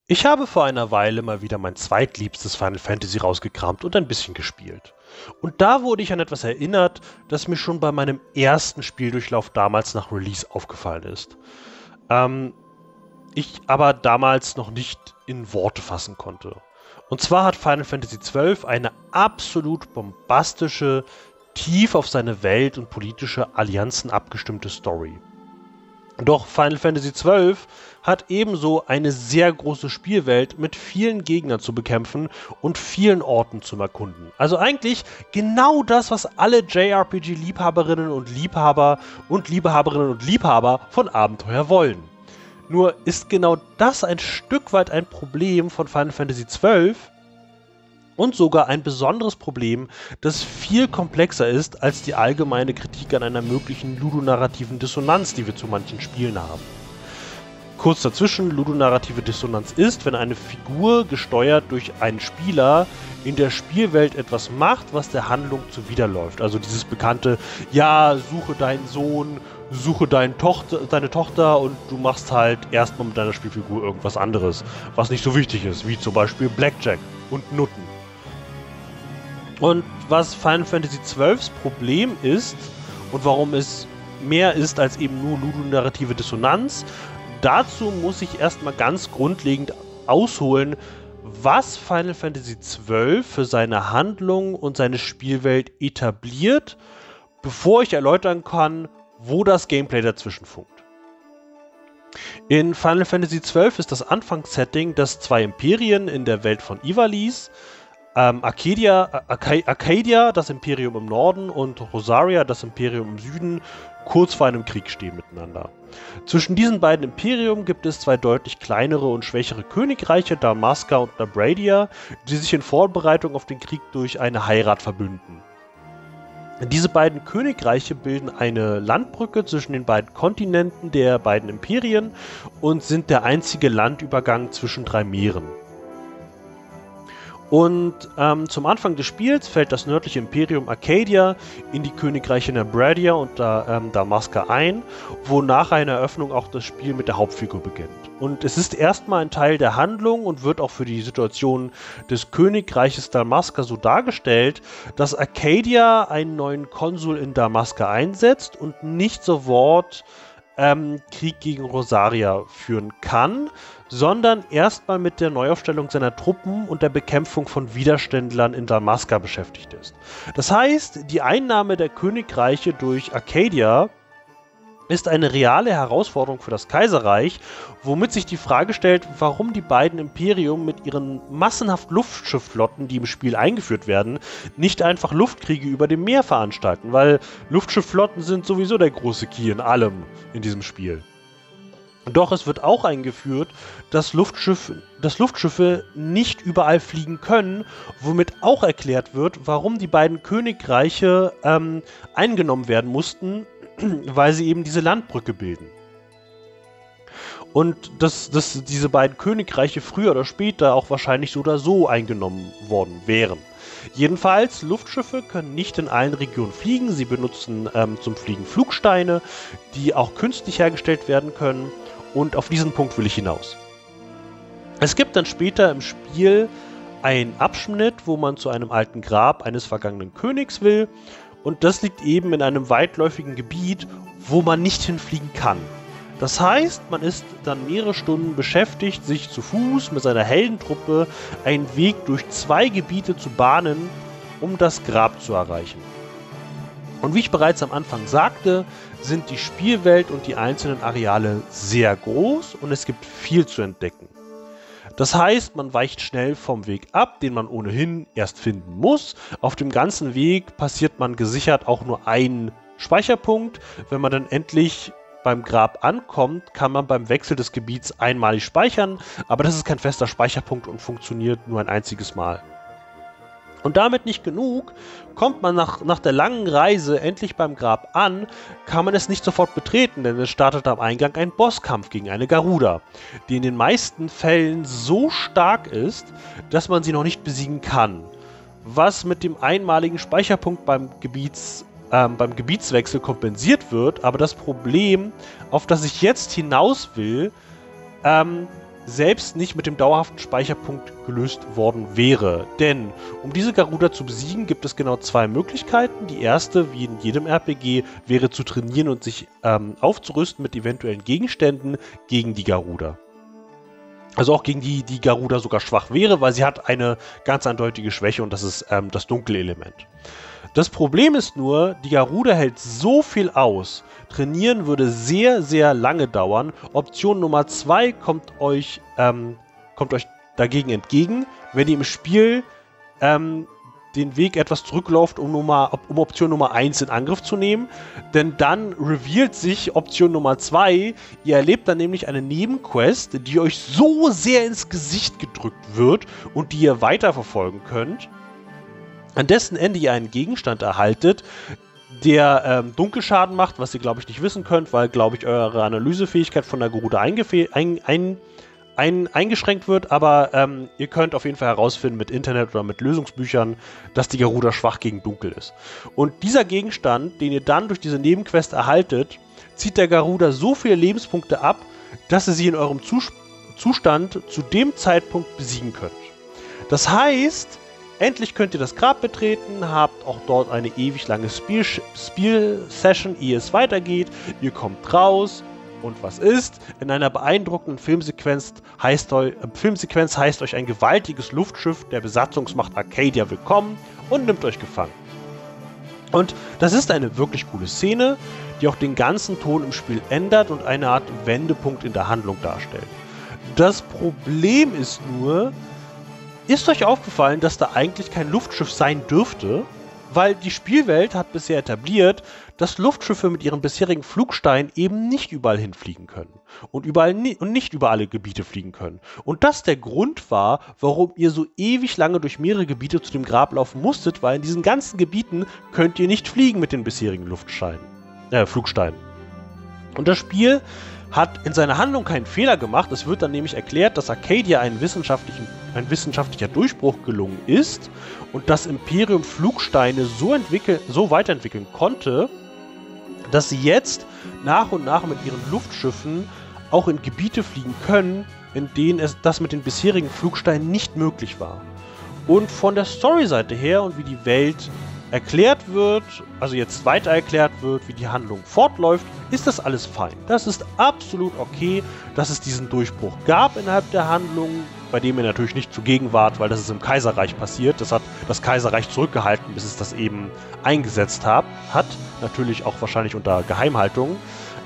Ich habe vor einer Weile mal wieder mein zweitliebstes Final Fantasy rausgekramt und ein bisschen gespielt. Und da wurde ich an etwas erinnert, das mir schon bei meinem ersten Spieldurchlauf damals nach Release aufgefallen ist. Ähm, ich aber damals noch nicht in Worte fassen konnte. Und zwar hat Final Fantasy XII eine absolut bombastische, tief auf seine Welt und politische Allianzen abgestimmte Story. Doch Final Fantasy XII hat ebenso eine sehr große Spielwelt mit vielen Gegnern zu bekämpfen und vielen Orten zu erkunden. Also eigentlich genau das, was alle JRPG-Liebhaberinnen und Liebhaber und Liebhaberinnen und Liebhaber von Abenteuer wollen. Nur ist genau das ein Stück weit ein Problem von Final Fantasy XII und sogar ein besonderes Problem, das viel komplexer ist als die allgemeine Kritik an einer möglichen ludonarrativen Dissonanz, die wir zu manchen Spielen haben. Kurz dazwischen, ludonarrative Dissonanz ist, wenn eine Figur gesteuert durch einen Spieler in der Spielwelt etwas macht, was der Handlung zuwiderläuft. Also dieses bekannte, ja, suche deinen Sohn, suche deine Tochter und du machst halt erstmal mit deiner Spielfigur irgendwas anderes, was nicht so wichtig ist, wie zum Beispiel Blackjack und Nutten. Und was Final Fantasy XIIs Problem ist und warum es mehr ist als eben nur ludonarrative Dissonanz, dazu muss ich erstmal ganz grundlegend ausholen, was Final Fantasy XII für seine Handlung und seine Spielwelt etabliert, bevor ich erläutern kann, wo das Gameplay dazwischen funkt. In Final Fantasy XII ist das Anfangssetting, dass zwei Imperien in der Welt von Ivalice, Arcadia, das Imperium im Norden, und Rosaria, das Imperium im Süden, kurz vor einem Krieg stehen miteinander. Zwischen diesen beiden Imperien gibt es zwei deutlich kleinere und schwächere Königreiche, Damaska und Nabradia, die sich in Vorbereitung auf den Krieg durch eine Heirat verbünden. Diese beiden Königreiche bilden eine Landbrücke zwischen den beiden Kontinenten der beiden Imperien und sind der einzige Landübergang zwischen drei Meeren. Und zum Anfang des Spiels fällt das nördliche Imperium Arcadia in die Königreiche Nabradia und Damaska ein, wo nach einer Eröffnung auch das Spiel mit der Hauptfigur beginnt. Und es ist erstmal ein Teil der Handlung und wird auch für die Situation des Königreiches Damaska so dargestellt, dass Arcadia einen neuen Konsul in Damaska einsetzt und nicht sofort Krieg gegen Rosaria führen kann, sondern erstmal mit der Neuaufstellung seiner Truppen und der Bekämpfung von Widerständlern in Damaska beschäftigt ist. Das heißt, die Einnahme der Königreiche durch Arcadia ist eine reale Herausforderung für das Kaiserreich, womit sich die Frage stellt, warum die beiden Imperien mit ihren massenhaft Luftschiffflotten, die im Spiel eingeführt werden, nicht einfach Luftkriege über dem Meer veranstalten, weil Luftschiffflotten sind sowieso der große Key in allem in diesem Spiel. Doch es wird auch eingeführt, dass Luftschiffe nicht überall fliegen können, womit auch erklärt wird, warum die beiden Königreiche eingenommen werden mussten, weil sie eben diese Landbrücke bilden. Und dass diese beiden Königreiche früher oder später auch wahrscheinlich so oder so eingenommen worden wären. Jedenfalls, Luftschiffe können nicht in allen Regionen fliegen. Sie benutzen zum Fliegen Flugsteine, die auch künstlich hergestellt werden können. Und auf diesen Punkt will ich hinaus. Es gibt dann später im Spiel einen Abschnitt, wo man zu einem alten Grab eines vergangenen Königs will. Und das liegt eben in einem weitläufigen Gebiet, wo man nicht hinfliegen kann. Das heißt, man ist dann mehrere Stunden beschäftigt, sich zu Fuß mit seiner Heldentruppe einen Weg durch zwei Gebiete zu bahnen, um das Grab zu erreichen. Und wie ich bereits am Anfang sagte, sind die Spielwelt und die einzelnen Areale sehr groß und es gibt viel zu entdecken. Das heißt, man weicht schnell vom Weg ab, den man ohnehin erst finden muss. Auf dem ganzen Weg passiert man gesichert auch nur einen Speicherpunkt. Wenn man dann endlich beim Grab ankommt, kann man beim Wechsel des Gebiets einmalig speichern, aber das ist kein fester Speicherpunkt und funktioniert nur ein einziges Mal. Und damit nicht genug, kommt man nach der langen Reise endlich beim Grab an, kann man es nicht sofort betreten, denn es startet am Eingang ein Bosskampf gegen eine Garuda, die in den meisten Fällen so stark ist, dass man sie noch nicht besiegen kann. Was mit dem einmaligen Speicherpunkt beim Gebietswechsel kompensiert wird, aber das Problem, auf das ich jetzt hinaus will, selbst nicht mit dem dauerhaften Speicherpunkt gelöst worden wäre. Denn um diese Garuda zu besiegen, gibt es genau 2 Möglichkeiten. Die erste, wie in jedem RPG, wäre zu trainieren und sich aufzurüsten mit eventuellen Gegenständen gegen die Garuda. Also auch gegen die Garuda sogar schwach wäre, weil sie hat eine ganz eindeutige Schwäche und das ist das dunkle Element. Das Problem ist nur, die Garuda hält so viel aus. Trainieren würde sehr, sehr lange dauern. Option Nummer 2 kommt euch dagegen entgegen, wenn ihr im Spiel den Weg etwas zurücklauft, um Option Nummer 1 in Angriff zu nehmen. Denn dann revealt sich Option Nummer 2. Ihr erlebt dann nämlich eine Nebenquest, die euch so sehr ins Gesicht gedrückt wird und die ihr weiterverfolgen könnt, an dessen Ende ihr einen Gegenstand erhaltet, der Dunkelschaden macht, was ihr, glaube ich, nicht wissen könnt, weil, glaube ich, eure Analysefähigkeit von der Garuda eingeschränkt wird, aber ihr könnt auf jeden Fall herausfinden mit Internet oder mit Lösungsbüchern, dass die Garuda schwach gegen Dunkel ist. Und dieser Gegenstand, den ihr dann durch diese Nebenquest erhaltet, zieht der Garuda so viele Lebenspunkte ab, dass ihr sie in eurem Zustand zu dem Zeitpunkt besiegen könnt. Das heißt, endlich könnt ihr das Grab betreten, habt auch dort eine ewig lange Spiel-Session, ehe es weitergeht. Ihr kommt raus und was ist? In einer beeindruckenden Filmsequenz heißt euch ein gewaltiges Luftschiff der Besatzungsmacht Arcadia willkommen und nimmt euch gefangen. Und das ist eine wirklich coole Szene, die auch den ganzen Ton im Spiel ändert und eine Art Wendepunkt in der Handlung darstellt. Das Problem ist nur, ist euch aufgefallen, dass da eigentlich kein Luftschiff sein dürfte? Weil die Spielwelt hat bisher etabliert, dass Luftschiffe mit ihren bisherigen Flugsteinen eben nicht überall hinfliegen können. Und nicht über alle Gebiete fliegen können. Und das der Grund war, warum ihr so ewig lange durch mehrere Gebiete zu dem Grab laufen musstet, weil in diesen ganzen Gebieten könnt ihr nicht fliegen mit den bisherigen Flugsteinen. Und das Spiel hat in seiner Handlung keinen Fehler gemacht. Es wird dann nämlich erklärt, dass Arcadia ein wissenschaftlicher Durchbruch gelungen ist und das Imperium Flugsteine so weiterentwickeln konnte, dass sie jetzt nach und nach mit ihren Luftschiffen auch in Gebiete fliegen können, in denen das mit den bisherigen Flugsteinen nicht möglich war. Und von der Story-Seite her und wie die Welt erklärt wird, also jetzt weiter erklärt wird, wie die Handlung fortläuft, ist das alles fein. Das ist absolut okay, dass es diesen Durchbruch gab innerhalb der Handlung, bei dem ihr natürlich nicht zugegen wart, weil das ist im Kaiserreich passiert. Das hat das Kaiserreich zurückgehalten, bis es das eben eingesetzt hat. Natürlich auch wahrscheinlich unter Geheimhaltung.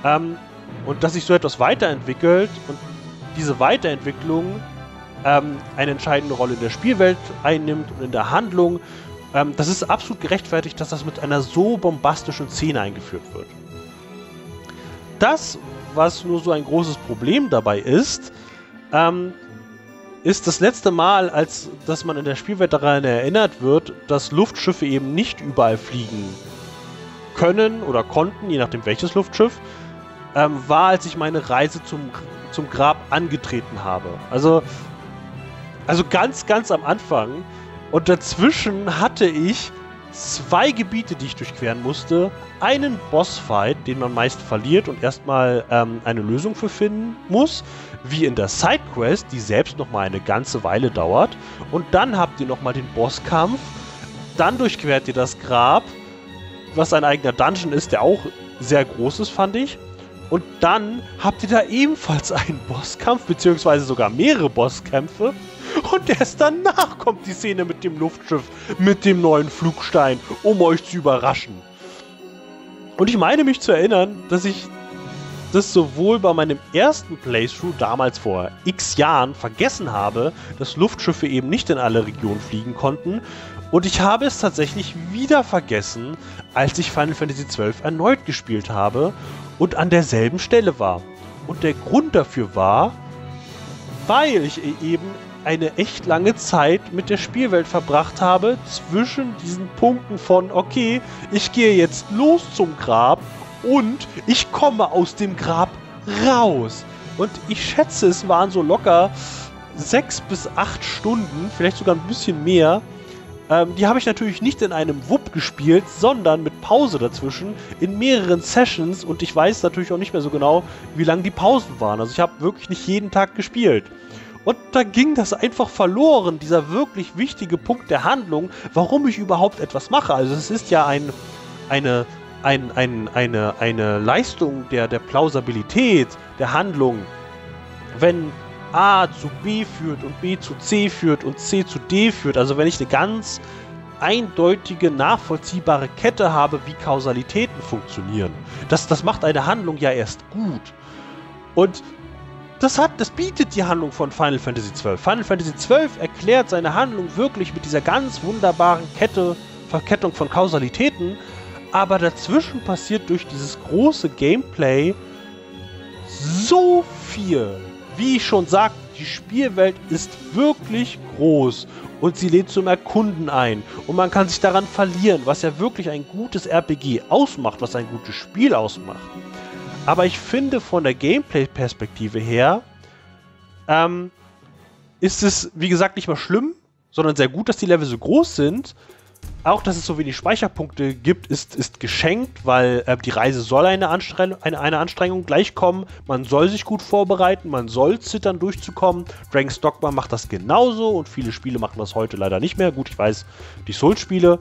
Und dass sich so etwas weiterentwickelt und diese Weiterentwicklung eine entscheidende Rolle in der Spielwelt einnimmt und in der Handlung. Das ist absolut gerechtfertigt, dass das mit einer so bombastischen Szene eingeführt wird. Das, was nur so ein großes Problem dabei ist, ist das letzte Mal, dass man in der Spielwelt daran erinnert wird, dass Luftschiffe eben nicht überall fliegen können oder konnten, je nachdem welches Luftschiff, war, als ich meine Reise zum Grab angetreten habe. Also ganz, ganz am Anfang. Und dazwischen hatte ich 2 Gebiete, die ich durchqueren musste. Einen Bossfight, den man meist verliert und erstmal eine Lösung für finden muss. Wie in der Sidequest, die selbst nochmal eine ganze Weile dauert. Und dann habt ihr nochmal den Bosskampf. Dann durchquert ihr das Grab, was ein eigener Dungeon ist, der auch sehr groß ist, fand ich. Und dann habt ihr da ebenfalls einen Bosskampf, beziehungsweise sogar mehrere Bosskämpfe. Und erst danach kommt die Szene mit dem Luftschiff, mit dem neuen Flugstein, um euch zu überraschen. Und ich meine mich zu erinnern, dass ich das sowohl bei meinem ersten Playthrough, damals vor x Jahren, vergessen habe, dass Luftschiffe eben nicht in alle Regionen fliegen konnten. Und ich habe es tatsächlich wieder vergessen, als ich Final Fantasy XII erneut gespielt habe und an derselben Stelle war. Und der Grund dafür war, weil ich eben eine echt lange Zeit mit der Spielwelt verbracht habe, zwischen diesen Punkten von, okay, ich gehe jetzt los zum Grab und ich komme aus dem Grab raus. Und ich schätze, es waren so locker 6 bis 8 Stunden, vielleicht sogar ein bisschen mehr. Die habe ich natürlich nicht in einem Wupp gespielt, sondern mit Pause dazwischen in mehreren Sessions und ich weiß natürlich auch nicht mehr so genau, wie lang die Pausen waren. Also ich habe wirklich nicht jeden Tag gespielt. Und da ging das einfach verloren, dieser wirklich wichtige Punkt der Handlung, warum ich überhaupt etwas mache. Also es ist ja eine Leistung der Plausibilität der Handlung, wenn A zu B führt und B zu C führt und C zu D führt. Also wenn ich eine ganz eindeutige, nachvollziehbare Kette habe, wie Kausalitäten funktionieren. Das macht eine Handlung ja erst gut. Und das bietet die Handlung von Final Fantasy XII. Final Fantasy XII erklärt seine Handlung wirklich mit dieser ganz wunderbaren Verkettung von Kausalitäten, aber dazwischen passiert durch dieses große Gameplay so viel. Wie ich schon sagte, die Spielwelt ist wirklich groß und sie lädt zum Erkunden ein und man kann sich daran verlieren, was ja wirklich ein gutes RPG ausmacht, was ein gutes Spiel ausmacht. Aber ich finde, von der Gameplay-Perspektive her ist es, wie gesagt, nicht mal schlimm, sondern sehr gut, dass die Level so groß sind. Auch, dass es so wenig Speicherpunkte gibt, ist geschenkt, weil die Reise soll eine Anstrengung gleichkommen. Man soll sich gut vorbereiten, man soll zittern, durchzukommen. Dragon's Dogma macht das genauso und viele Spiele machen das heute leider nicht mehr. Gut, ich weiß, die Souls-Spiele.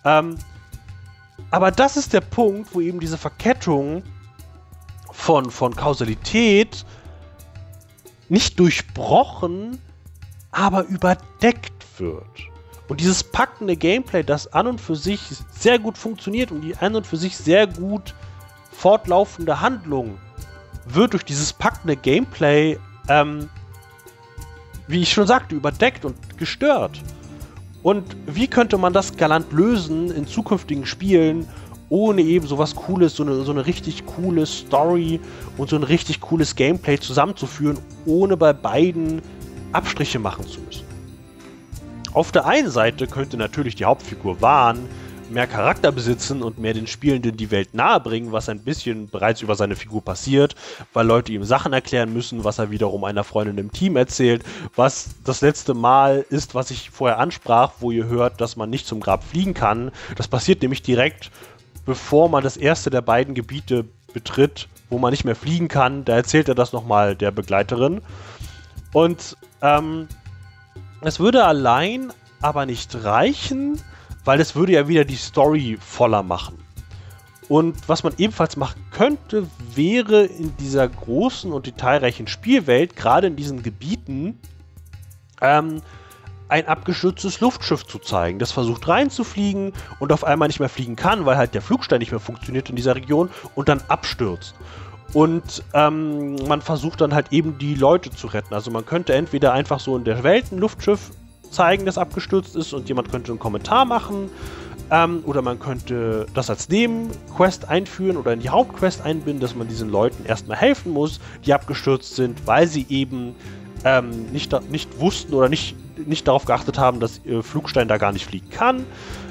Aber das ist der Punkt, wo eben diese Verkettung von Kausalität nicht durchbrochen, aber überdeckt wird. Und dieses packende Gameplay, das an und für sich sehr gut funktioniert und die an und für sich sehr gut fortlaufende Handlung, wird durch dieses packende Gameplay, wie ich schon sagte, überdeckt und gestört. Und wie könnte man das galant lösen in zukünftigen Spielen, ohne eben sowas Cooles, so eine richtig coole Story und so ein richtig cooles Gameplay zusammenzuführen, ohne bei beiden Abstriche machen zu müssen. Auf der einen Seite könnte natürlich die Hauptfigur Vaan mehr Charakter besitzen und mehr den Spielenden die Welt nahebringen, was ein bisschen bereits über seine Figur passiert, weil Leute ihm Sachen erklären müssen, was er wiederum einer Freundin im Team erzählt, was das letzte Mal ist, was ich vorher ansprach, wo ihr hört, dass man nicht zum Grab fliegen kann. Das passiert nämlich direkt, bevor man das erste der beiden Gebiete betritt, wo man nicht mehr fliegen kann. Da erzählt er das nochmal der Begleiterin. Und es würde allein aber nicht reichen, weil es würde ja wieder die Story voller machen. Und was man ebenfalls machen könnte, wäre in dieser großen und detailreichen Spielwelt, gerade in diesen Gebieten, ein abgestürztes Luftschiff zu zeigen, das versucht reinzufliegen und auf einmal nicht mehr fliegen kann, weil halt der Flugstein nicht mehr funktioniert in dieser Region und dann abstürzt. Und man versucht dann halt eben die Leute zu retten. Also man könnte entweder einfach so in der Welt ein Luftschiff zeigen, das abgestürzt ist und jemand könnte einen Kommentar machen, oder man könnte das als Nebenquest einführen oder in die Hauptquest einbinden, dass man diesen Leuten erstmal helfen muss, die abgestürzt sind, weil sie eben nicht wussten oder nicht darauf geachtet haben, dass ihr Flugstein da gar nicht fliegen kann.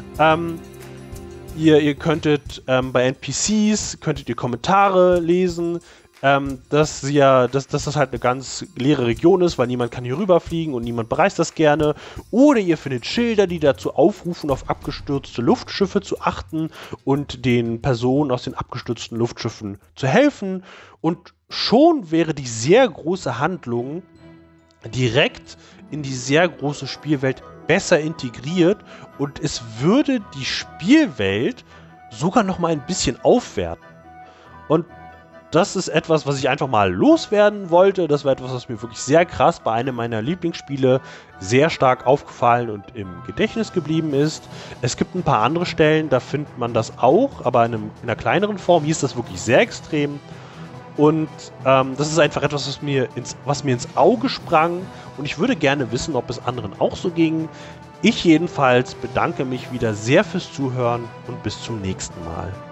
Ihr könntet bei NPCs könntet ihr Kommentare lesen, dass das halt eine ganz leere Region ist, weil niemand kann hier rüberfliegen und niemand bereist das gerne. Oder ihr findet Schilder, die dazu aufrufen, auf abgestürzte Luftschiffe zu achten und den Personen aus den abgestürzten Luftschiffen zu helfen. Und schon wäre die sehr große Handlung direkt in die sehr große Spielwelt besser integriert und es würde die Spielwelt sogar noch mal ein bisschen aufwerten. Und das ist etwas, was ich einfach mal loswerden wollte. Das war etwas, was mir wirklich sehr krass bei einem meiner Lieblingsspiele sehr stark aufgefallen und im Gedächtnis geblieben ist. Es gibt ein paar andere Stellen, da findet man das auch, aber in einer kleineren Form. Hier ist das wirklich sehr extrem. Und das ist einfach etwas, was mir ins Auge sprang. Und ich würde gerne wissen, ob es anderen auch so ging. Ich jedenfalls bedanke mich wieder sehr fürs Zuhören und bis zum nächsten Mal.